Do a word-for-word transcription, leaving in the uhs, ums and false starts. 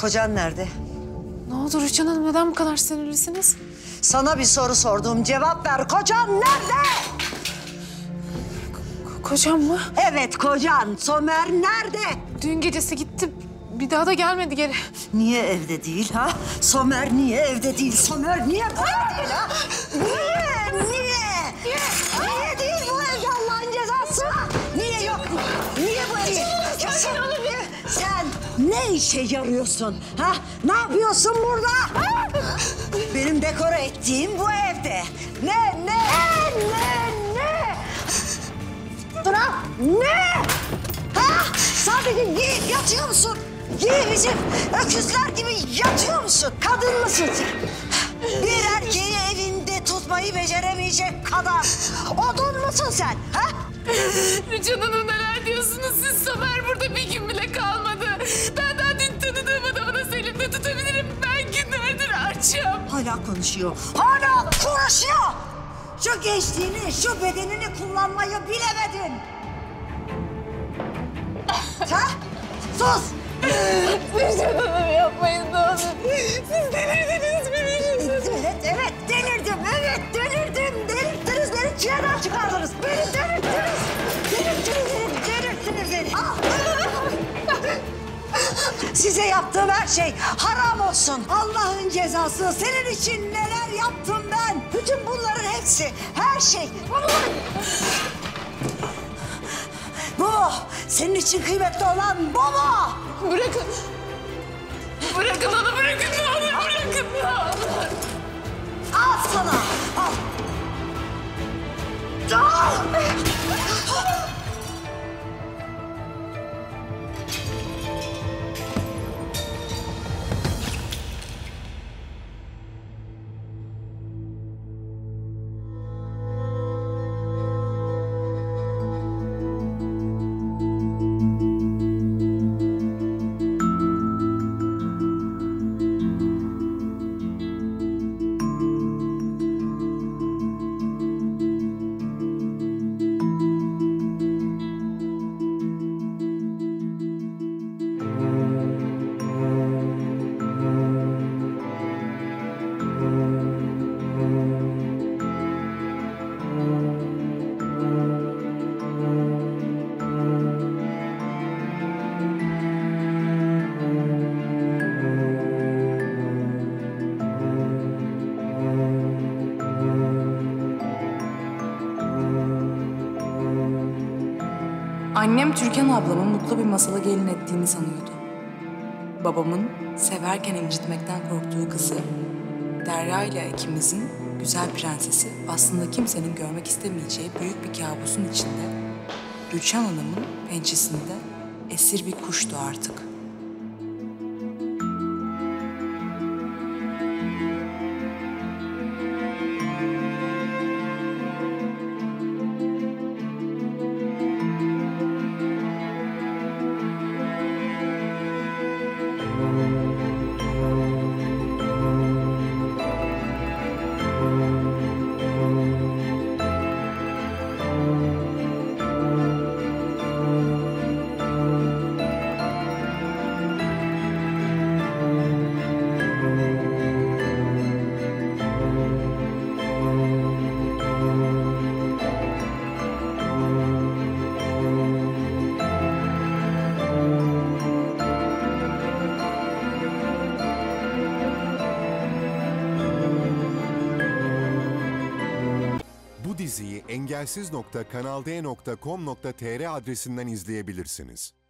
Kocan nerede? Ne oldu Rüçhan Hanım? Neden bu kadar sinirlisiniz? Sana bir soru sordum. Cevap ver. Kocan nerede? Ko kocam mı? Evet, kocan. Somer nerede? Dün gecesi gitti. Bir daha da gelmedi geri. Niye evde değil ha? Somer niye evde değil? Somer niye burada değil ha? Niye? Niye? Niye değil bu evde Allah'ın cezası? Niye yok? Niye bu evde? Sen, sen ne işe yarıyorsun? Ha? Ne yapıyorsun burada? Benim dekore ettiğim bu evde. Ne, ne, ne, ne? Bırak, ne? Ha? Sadece giyip yatıyor musun? Giy bizim öküzler gibi yatıyor musun? Kadın mısın sen? Bir erkeği evinde tutmayı beceremeyecek kadar odun musun sen? Ha? Rüçhan Hanım neler diyorsunuz siz? Somer burada bir gün bile kalmadı. Ben daha dün tanıdığım adamı nasıl elimde tutabilirim? Ben günlerdir açım. Hala konuşuyor. Hala konuşuyor. Şu gençliğini, şu bedenini kullanmayı bilemedin. Ha? Sus! Rüçhan Hanım yapmayın ne olur. Siz delirdiniz mi Rüçhan Hanım? Evet, evet delirdim, evet delirdim. Delirttiniz beni, çileden çıkardınız. Beni delirttiniz. Delirttiniz beni, delirttiniz beni. Ah! Size yaptığım her şey haram olsun. Allah'ın cezası. Senin için neler yaptım ben? Bütün bunların hepsi, her şey. Bu mu? Senin için kıymetli olan bu mu? Bırakın. Bırakın onu bırakın ne olur bırakın ne olur. Al sana, al. Al! Annem Türkan ablamın mutlu bir masala gelin ettiğini sanıyordu. Babamın severken incitmekten korktuğu kızı, Derya ile ikimizin güzel prensesi aslında kimsenin görmek istemeyeceği büyük bir kabusun içinde, Rüçhan Hanım'ın pençesinde esir bir kuştu artık. Bu diziyi engelsiz nokta kanal d nokta com nokta tr adresinden izleyebilirsiniz.